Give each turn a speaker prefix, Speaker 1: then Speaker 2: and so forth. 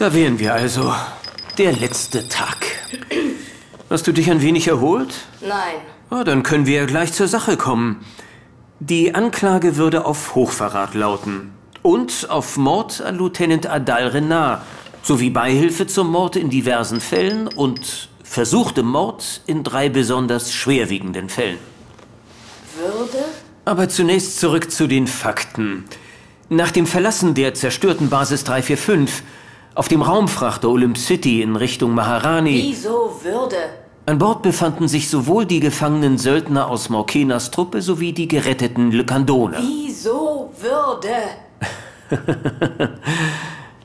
Speaker 1: Da wären wir also. Der letzte Tag. Hast du dich ein wenig erholt?
Speaker 2: Nein.
Speaker 1: Oh, dann können wir ja gleich zur Sache kommen. Die Anklage würde auf Hochverrat lauten. Und auf Mord an Lieutenant Adal Renard. Sowie Beihilfe zum Mord in diversen Fällen und versuchtem Mord in 3 besonders schwerwiegenden Fällen.
Speaker 2: Würde?
Speaker 1: Aber zunächst zurück zu den Fakten. Nach dem Verlassen der zerstörten Basis 345 auf dem Raumfrachter Olymp City in Richtung Maharani.
Speaker 2: Wieso Würde?
Speaker 1: An Bord befanden sich sowohl die gefangenen Söldner aus Morkenas Truppe sowie die geretteten Lykandoner.
Speaker 2: Wieso Würde?